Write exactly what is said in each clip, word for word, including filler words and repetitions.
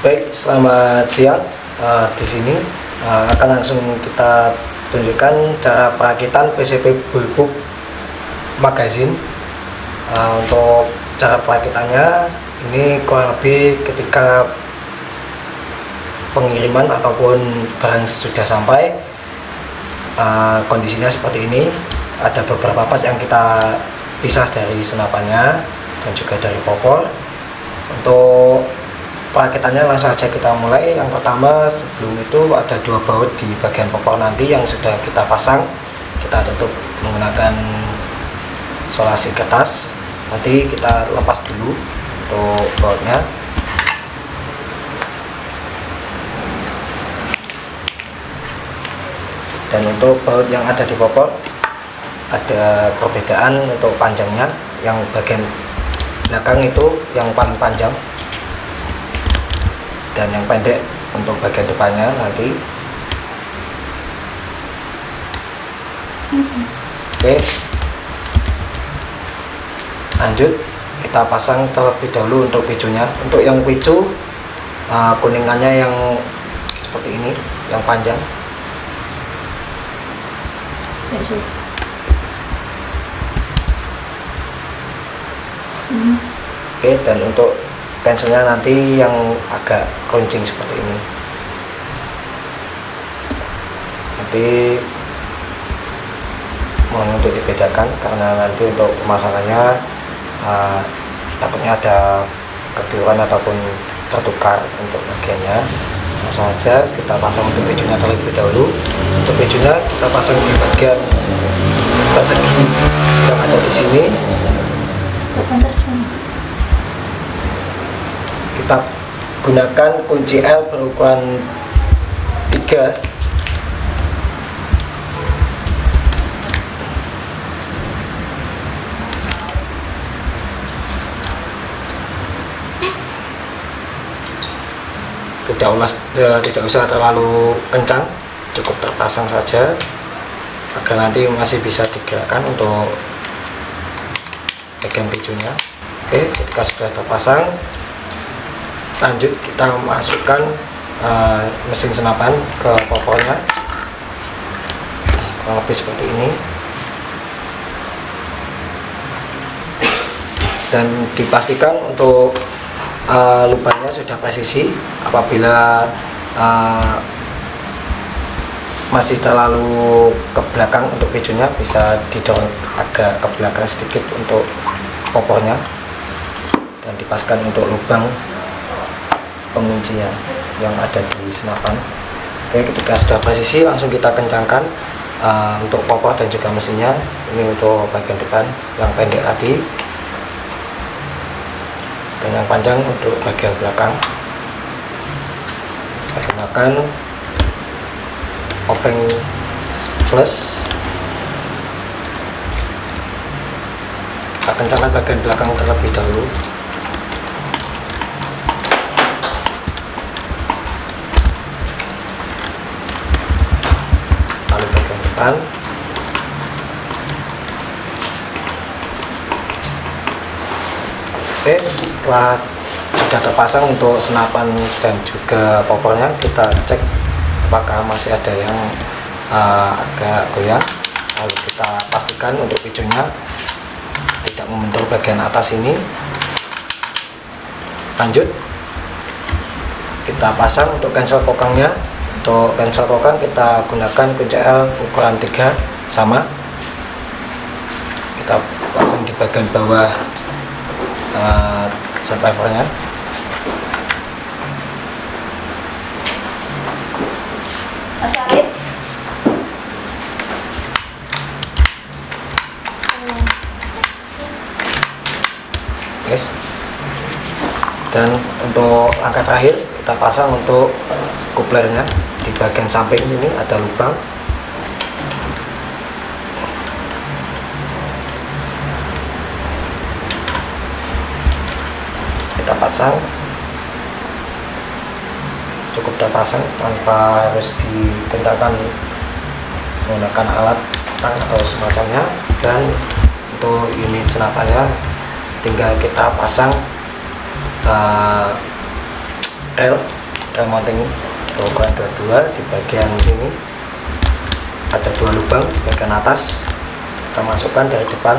Baik, selamat siang. Uh, di sini uh, akan langsung kita tunjukkan cara perakitan P C B bulbub magazin. Uh, untuk cara perakitannya ini kurang lebih ketika pengiriman ataupun barang sudah sampai, uh, kondisinya seperti ini. Ada beberapa part yang kita pisah dari senapannya dan juga dari popor. Untuk perakitannya langsung saja kita mulai. Yang pertama, sebelum itu ada dua baut di bagian popor nanti yang sudah kita pasang. Kita tutup menggunakan solasi kertas. Nanti kita lepas dulu untuk bautnya. Dan untuk baut yang ada di popor ada perbedaan untuk panjangnya. Yang bagian belakang itu yang paling panjang dan yang pendek untuk bagian depannya nanti. Oke, lanjut kita pasang terlebih dahulu untuk picunya. Untuk yang picu, uh, kuningannya yang seperti ini, yang panjang. Oke, dan untuk pensilnya nanti yang agak runcing seperti ini. Nanti mohon untuk dibedakan karena nanti untuk pemasangannya uh, takutnya ada kekeliruan ataupun tertukar untuk bagiannya. Langsung saja kita pasang untuk picunya terlebih dahulu. Untuk picunya kita pasang di bagian persegi yang ada di sini. Kita gunakan kunci L berukuran tiga. Tidak usah, tidak usah terlalu kencang, cukup terpasang saja agar nanti masih bisa digerakkan untuk bagian picunya. Oke, ketika sudah terpasang, lanjut kita masukkan uh, mesin senapan ke popornya, kurang lebih seperti ini, dan dipastikan untuk uh, lubangnya sudah presisi. Apabila uh, masih terlalu ke belakang untuk picunya, bisa didorong agak ke belakang sedikit untuk popornya, dan dipastikan untuk lubang penguncinya yang ada di senapan. Oke, ketika sudah presisi langsung kita kencangkan uh, untuk popor dan juga mesinnya. Ini untuk bagian depan yang pendek tadi, dan yang panjang untuk bagian belakang. Kita gunakan obeng plus. Kita kencangkan bagian belakang terlebih dahulu. Lalu bagian depan. Oke, setelah sudah terpasang untuk senapan dan juga popornya, kita cek apakah masih ada yang uh, agak goyang. Lalu kita pastikan untuk picunya tidak membentur bagian atas ini. Lanjut kita pasang untuk cancel kokangnya. Untuk cancel kokang kita gunakan kunci L ukuran tiga sama. Kita pasang di bagian bawah uh, set levernya. Mas Farid. Yes. Dan untuk langkah terakhir kita pasang untuk kuplernya. Di bagian samping sini ada lubang. Kita pasang, cukup terpasang tanpa harus dikencangkan menggunakan alat tang atau semacamnya. Dan untuk unit senapannya tinggal kita pasang uh, rel rel mounting berukuran dua puluh dua. Di bagian sini ada dua lubang di bagian atas, kita masukkan dari depan.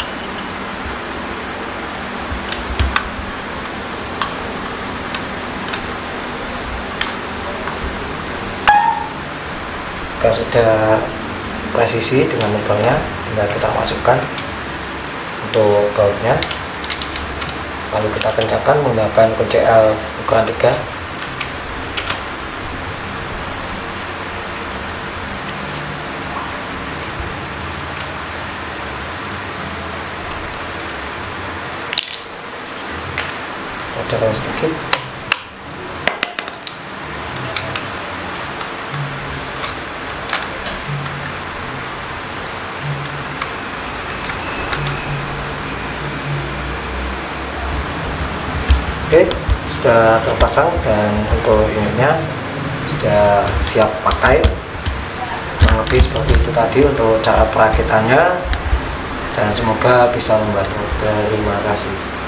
Jika sudah presisi dengan lubangnya, tinggal kita masukkan untuk bautnya, lalu kita kencangkan menggunakan kunci L ukuran tiga. Ada rem sedikit. Oke, sudah terpasang dan untuk ininya sudah siap pakai. Kurang lebih seperti itu tadi untuk cara perakitannya, dan semoga bisa membantu. Terima kasih.